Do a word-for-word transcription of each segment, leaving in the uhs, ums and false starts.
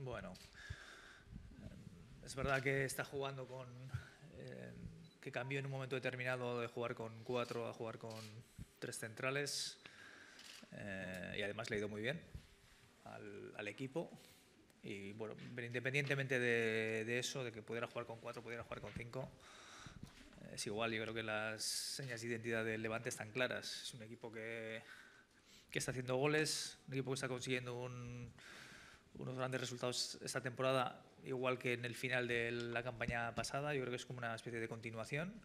Bueno, es verdad que está jugando con... Eh, que cambió en un momento determinado de jugar con cuatro a jugar con tres centrales. Eh, y además le ha ido muy bien al, al equipo. Y bueno, independientemente de, de eso, de que pudiera jugar con cuatro, pudiera jugar con cinco, es igual. Yo creo que las señas de identidad del Levante están claras. Es un equipo que, que está haciendo goles, un equipo que está consiguiendo un, unos grandes resultados esta temporada, igual que en el final de la campaña pasada. Yo creo que es como una especie de continuación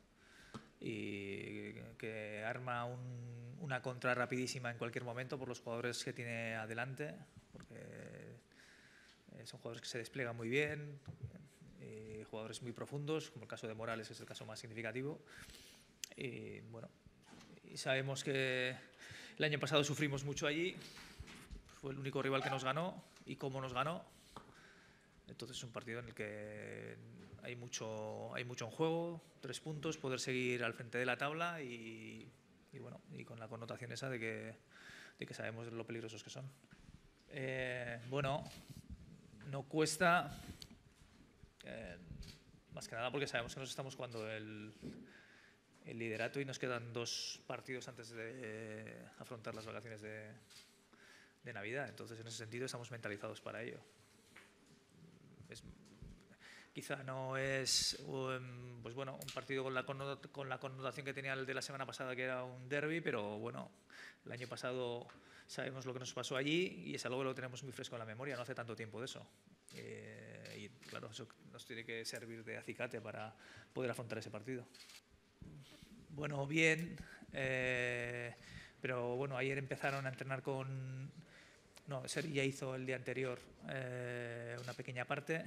y que arma un, una contra rapidísima en cualquier momento por los jugadores que tiene adelante, porque son jugadores que se despliegan muy bien, eh, jugadores muy profundos, como el caso de Morales, es el caso más significativo. Y bueno, y sabemos que el año pasado sufrimos mucho allí, fue el único rival que nos ganó, y cómo nos ganó. Entonces es un partido en el que hay mucho, hay mucho en juego, tres puntos, poder seguir al frente de la tabla y, y bueno, y con la connotación esa de que, de que sabemos lo peligrosos que son. Eh, bueno, no cuesta, eh, más que nada porque sabemos que nos estamos jugando el, el liderato y nos quedan dos partidos antes de eh, afrontar las vacaciones de, de Navidad. Entonces, en ese sentido, estamos mentalizados para ello. Es, quizá no es um, pues bueno, un partido con la, con la connotación que tenía el de la semana pasada, que era un derbi, pero bueno, el año pasado sabemos lo que nos pasó allí y es algo que lo tenemos muy fresco en la memoria, no hace tanto tiempo de eso. Eh, y claro, eso nos tiene que servir de acicate para poder afrontar ese partido. Bueno, bien, eh, pero bueno, ayer empezaron a entrenar con... No, Sergi ya hizo el día anterior eh, una pequeña parte.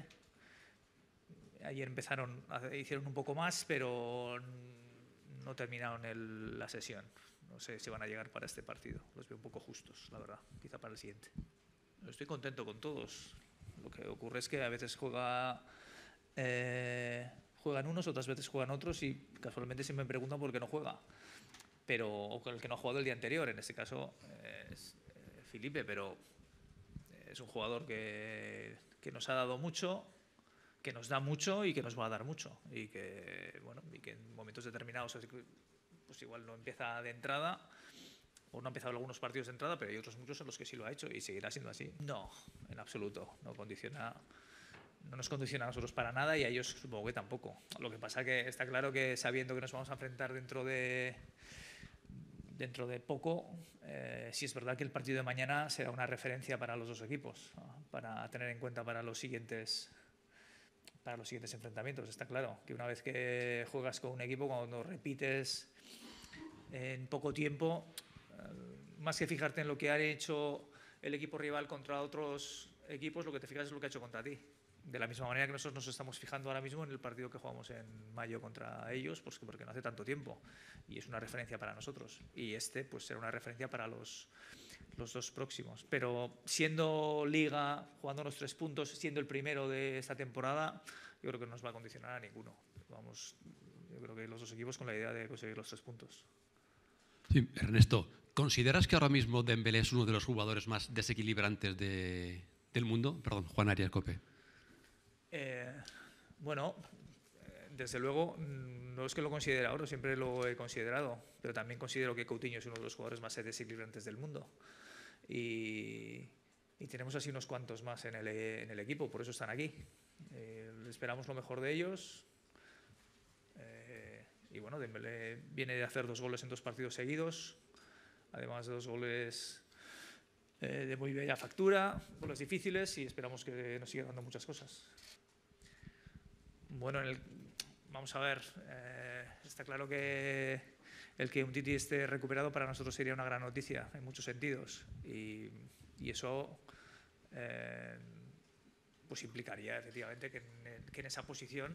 Ayer empezaron, hicieron un poco más, pero no terminaron el, la sesión. No sé si van a llegar para este partido. Los veo un poco justos, la verdad, quizá para el siguiente. Estoy contento con todos. Lo que ocurre es que a veces juega, eh, juegan unos, otras veces juegan otros y casualmente siempre me preguntan por qué no juega. Pero, o con el que no ha jugado el día anterior, en este caso eh, es eh, Felipe, pero es un jugador que, que nos ha dado mucho, que nos da mucho y que nos va a dar mucho. Y que, bueno, y que en momentos determinados pues igual no empieza de entrada, o no ha empezado algunos partidos de entrada, pero hay otros muchos en los que sí lo ha hecho y seguirá siendo así. No, en absoluto. No condiciona, no nos condiciona a nosotros para nada y a ellos supongo que tampoco. Lo que pasa que está claro que sabiendo que nos vamos a enfrentar dentro de dentro de poco, eh, sí es verdad que el partido de mañana será una referencia para los dos equipos, ¿no? Para tener en cuenta para los siguientes para los siguientes enfrentamientos. Está claro que una vez que juegas con un equipo, cuando repites en poco tiempo, más que fijarte en lo que ha hecho el equipo rival contra otros equipos, lo que te fijas es lo que ha hecho contra ti. De la misma manera que nosotros nos estamos fijando ahora mismo en el partido que jugamos en mayo contra ellos, pues porque no hace tanto tiempo y es una referencia para nosotros. Y este pues será una referencia para los, los dos próximos. Pero siendo Liga, jugando los tres puntos, siendo el primero de esta temporada, yo creo que no nos va a condicionar a ninguno. Vamos, yo creo que los dos equipos con la idea de conseguir los tres puntos. Sí, Ernesto, ¿consideras que ahora mismo Dembélé es uno de los jugadores más desequilibrantes de, del mundo? Perdón, Juan Arias Cope. Eh, bueno, desde luego, no es que lo considere ahora, siempre lo he considerado, pero también considero que Coutinho es uno de los jugadores más desequilibrantes del mundo. Y, y tenemos así unos cuantos más en el, en el equipo, por eso están aquí. Eh, esperamos lo mejor de ellos. Eh, y bueno, Dembélé viene de hacer dos goles en dos partidos seguidos, además de dos goles eh, de muy bella factura, goles difíciles, y esperamos que nos siga dando muchas cosas. Bueno, en el, vamos a ver, eh, está claro que el que Umtiti esté recuperado para nosotros sería una gran noticia en muchos sentidos y, y eso eh, pues implicaría efectivamente que en, que en esa posición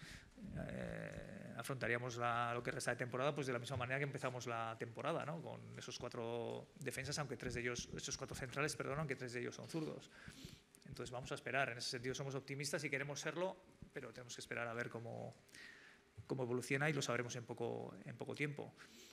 eh, afrontaríamos la, lo que resta de temporada pues de la misma manera que empezamos la temporada, ¿no? Con esos cuatro defensas, aunque tres de ellos, esos cuatro centrales, perdón, aunque tres de ellos son zurdos. Entonces vamos a esperar, en ese sentido somos optimistas y queremos serlo, pero tenemos que esperar a ver cómo, cómo evoluciona y lo sabremos en poco, en poco tiempo.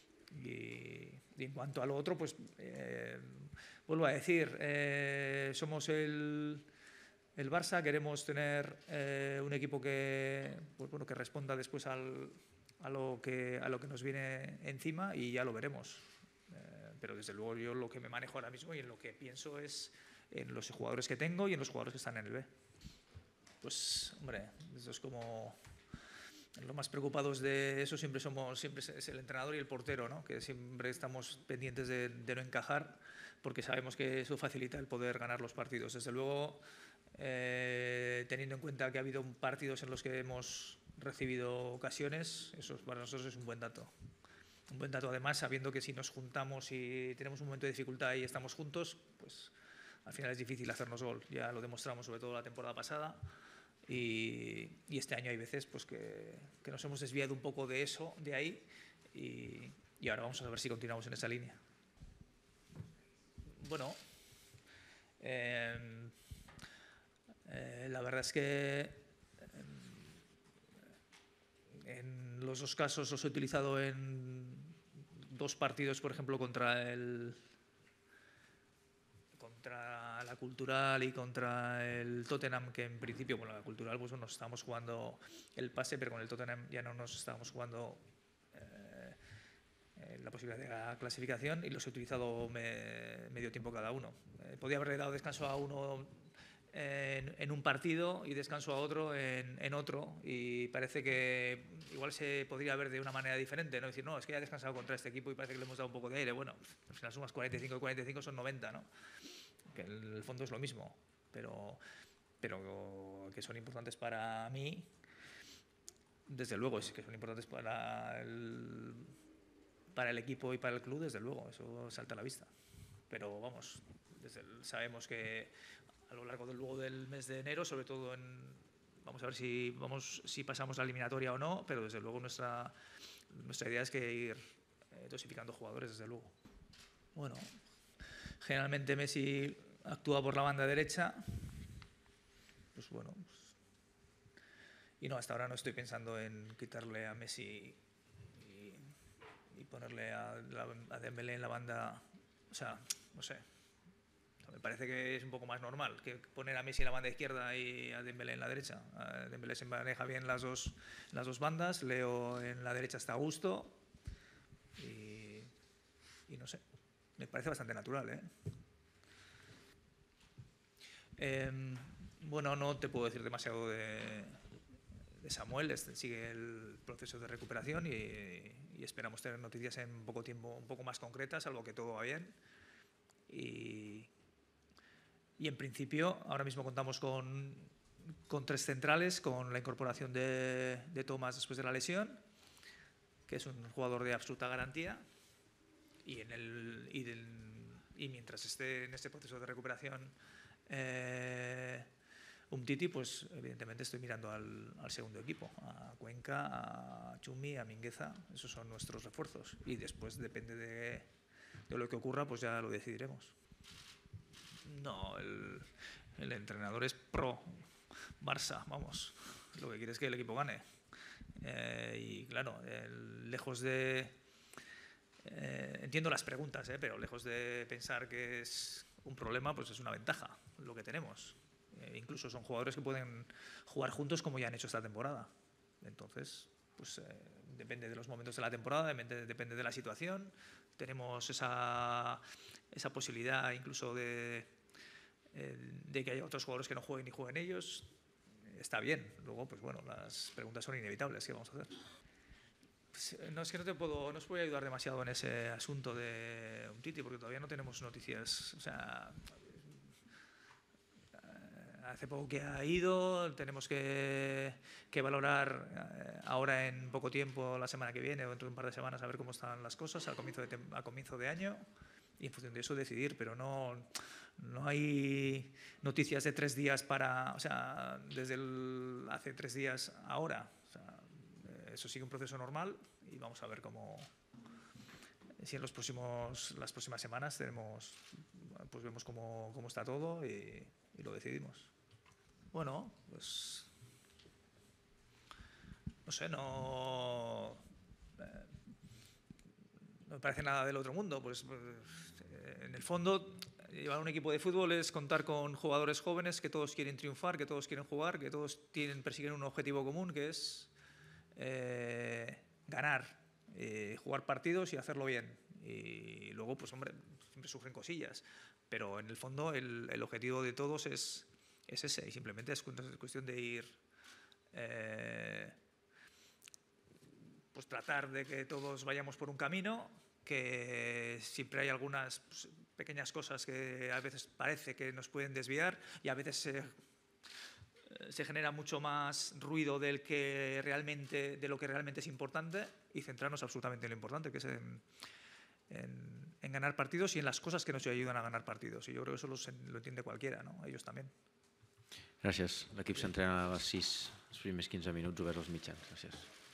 Y, y en cuanto a lo otro, pues eh, vuelvo a decir, eh, somos el, el Barça, queremos tener eh, un equipo que, pues, bueno, que responda después al, a, lo que, a lo que nos viene encima y ya lo veremos. Eh, pero desde luego yo lo que me manejo ahora mismo y en lo que pienso es en los jugadores que tengo y en los jugadores que están en el B. Pues, hombre, eso es como... Los más preocupados de eso siempre somos siempre es el entrenador y el portero, ¿no? Que siempre estamos pendientes de, de no encajar porque sabemos que eso facilita el poder ganar los partidos. Desde luego, eh, teniendo en cuenta que ha habido partidos en los que hemos recibido ocasiones, eso para nosotros es un buen dato. Un buen dato además, sabiendo que si nos juntamos y tenemos un momento de dificultad y estamos juntos, pues al final es difícil hacernos gol. Ya lo demostramos sobre todo la temporada pasada. Y, y este año hay veces pues, que, que nos hemos desviado un poco de eso, de ahí, y, y ahora vamos a ver si continuamos en esa línea. Bueno, eh, eh, la verdad es que en los dos casos los he utilizado en dos partidos, por ejemplo, contra el... contra la Cultural y contra el Tottenham, que en principio, bueno, la Cultural pues nos estábamos jugando el pase, pero con el Tottenham ya no nos estábamos jugando eh, la posibilidad de la clasificación y los he utilizado me, medio tiempo cada uno. Eh, podía haberle dado descanso a uno en, en un partido y descanso a otro en, en otro, y parece que igual se podría ver de una manera diferente, ¿no? Decir, no, es que ya he descansado contra este equipo y parece que le hemos dado un poco de aire. Bueno, al final sumas cuarenta y cinco y cuarenta y cinco son noventa, ¿no? Que en el fondo es lo mismo, pero, pero que son importantes para mí, desde luego, es que son importantes para el, para el equipo y para el club, desde luego, eso salta a la vista. Pero vamos, desde el, sabemos que a lo largo del, luego del mes de enero, sobre todo en, vamos a ver si, vamos, si pasamos la eliminatoria o no, pero desde luego nuestra, nuestra idea es que ir eh, dosificando jugadores, desde luego. Bueno, generalmente Messi actúa por la banda derecha, pues bueno, pues, y no, hasta ahora no estoy pensando en quitarle a Messi y, y ponerle a, a Dembélé en la banda, o sea, no sé, me parece que es un poco más normal que poner a Messi en la banda izquierda y a Dembélé en la derecha. A Dembélé se maneja bien las dos, las dos bandas, Leo en la derecha está a gusto y, y no sé, me parece bastante natural, ¿eh? Eh, bueno, no te puedo decir demasiado de, de Samuel, este sigue el proceso de recuperación y, y esperamos tener noticias en poco tiempo, un poco más concretas, salvo que todo va bien. Y, y en principio, ahora mismo contamos con, con tres centrales, con la incorporación de, de Thomas después de la lesión, que es un jugador de absoluta garantía, y, en el, y, del, y mientras esté en este proceso de recuperación Eh, Umtiti, pues evidentemente estoy mirando al, al segundo equipo, a Cuenca, a Chumi, a Mingueza, esos son nuestros refuerzos y después depende de, de lo que ocurra, pues ya lo decidiremos. No, el, el entrenador es pro Barça, vamos, lo que quiere es que el equipo gane eh, y claro, el, lejos de eh, entiendo las preguntas, eh, pero lejos de pensar que es un problema, pues es una ventaja lo que tenemos. Eh, incluso son jugadores que pueden jugar juntos como ya han hecho esta temporada. Entonces, pues eh, depende de los momentos de la temporada, depende, depende de la situación. Tenemos esa, esa posibilidad incluso de, eh, de que haya otros jugadores que no jueguen y jueguen ellos. Está bien. Luego, pues bueno, las preguntas son inevitables. ¿Qué vamos a hacer? No, es que no te puedo, no os voy a ayudar demasiado en ese asunto de Umtiti porque todavía no tenemos noticias. O sea, hace poco que ha ido, tenemos que, que valorar ahora en poco tiempo, la semana que viene o dentro de un par de semanas, a ver cómo están las cosas al comienzo de, a comienzo de año y en función de eso decidir, pero no, no hay noticias de tres días para, o sea, desde el, hace tres días ahora. O sea, eso sigue un proceso normal y vamos a ver cómo, si en los próximos, las próximas semanas tenemos, pues vemos cómo, cómo está todo y, y lo decidimos. Bueno, pues no sé, no, eh, no me parece nada del otro mundo. Pues, pues en el fondo llevar un equipo de fútbol es contar con jugadores jóvenes que todos quieren triunfar, que todos quieren jugar, que todos tienen, persiguen un objetivo común, que es eh, ganar, eh, jugar partidos y hacerlo bien. Y luego, pues hombre, siempre surgen cosillas, pero en el fondo el, el objetivo de todos es, es ese, y simplemente es cuestión de ir, eh, pues tratar de que todos vayamos por un camino, que siempre hay algunas pues, pequeñas cosas que a veces parece que nos pueden desviar y a veces se, se genera mucho más ruido del que realmente, de lo que realmente es importante, y centrarnos absolutamente en lo importante, que es en, en, en ganar partidos y en las cosas que nos ayudan a ganar partidos. Y yo creo que eso lo, lo entiende cualquiera, ¿no? Ellos también. Gràcies. L'equip s'entrena a les sis, els primers quinze minuts oberts als mitjans. Gràcies.